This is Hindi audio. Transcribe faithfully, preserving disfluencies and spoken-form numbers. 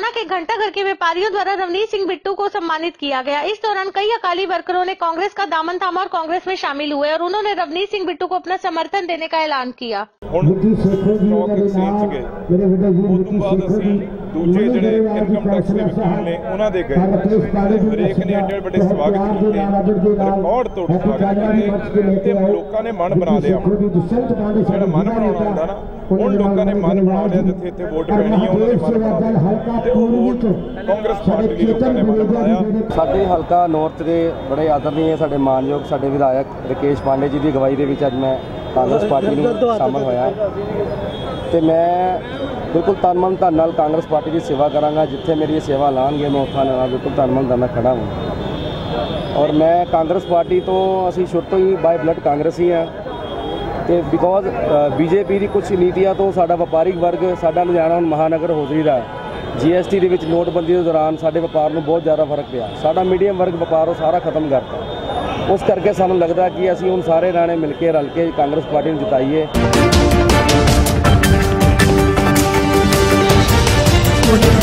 मुरैना के घंटाघर के व्यापारियों द्वारा रवनीत सिंह बिट्टू को सम्मानित किया गया। इस दौरान कई अकाली वर्करों ने कांग्रेस का दामन थामा और कांग्रेस में शामिल हुए और उन्होंने रवनीत सिंह बिट्टू को अपना समर्थन देने का ऐलान किया। दूजे ਜਿਹੜੇ ਇਨਕਮ ਟੈਕਸ ਦੇ ਵਕੀਲ ਨੇ ਉਹਨਾਂ ਦੇ ਗਏ ਹਰੇਕ ਨੇ ਏਡੇ ਵੱਡੇ ਸਵਾਗਤ ਕੀਤੇ, ਰਿਕਾਰਡ ਤੋੜ ਸਵਾਗਤ ਕੀਤੇ ਤੇ ਲੋਕਾਂ ਨੇ ਮਨ ਬਣਾ ਲਿਆ। ਜਿਹੜਾ ਮਨ ਬਣਾਉਣਾ ਹੁੰਦਾ ਨਾ, ਹੁਣ ਲੋਕਾਂ ਨੇ ਮਨ ਬਣਾ ਲਿਆ ਜਿੱਥੇ ਇੱਥੇ ਵੋਟ ਪੈਣੀ ਹੈ ਉਹਨਾਂ ਨੇ ਮਨ ਬਣਾ ਲਿਆ ਤੇ ਉਹ ਵੋਟ ਕਾਂਗਰਸ ਪਾਰਟੀ ਦੀ ਲੋਕਾਂ ਨੇ ਮਨ ਬਣਾਇਆ। ਸਾਡੇ ਹਲਕਾ ਨੌਰਥ ਦੇ ਬੜੇ ਆਦਰਨੀय ਸਾਡੇ ਮਾਨਯੋਗ ਸਾਡੇ ਵਿਧਾਇਕ ਰਕੇਸ਼ ਪਾਂਡੇ ਜੀ ਦੀ ਅਗਵਾਈ ਦੇ ਵਿੱਚ ਅੱਜ ਮੈਂ ਕਾਂਗਰਸ ਪਾਰਟੀ ਨੂੰ ਸ਼ਾਮਲ ਹੋਇਆ ਤੇ ਮੈਂ बिल्कुल तन मन धन नाल कांग्रेस पार्टी की सेवा करांगा। जिथे मेरी सेवा लाएंगे मैं उत्थां नाल बिल्कुल तन मन धन नाल खड़ा हूँ और मैं कांग्रेस पार्टी तो असी शुरू तो ही बाय ब्लड कांग्रेसी हाँ तो बिकॉज बीजेपी की कुछ नीतियां तो साडा व्यापारिक वर्ग साडा लुधियाना हुण महानगर होजरी दा जी एस टी के विच नोटबंदी के दौरान साडे व्यापार में बहुत ज़्यादा फर्क पिया। साडा मीडियम वर्ग व्यापार सारा खत्म करता। उस करके सानूं लगदा कि असी हुण सारे राणे मिल के रल के कांग्रेस पार्टी नूं जिताईए।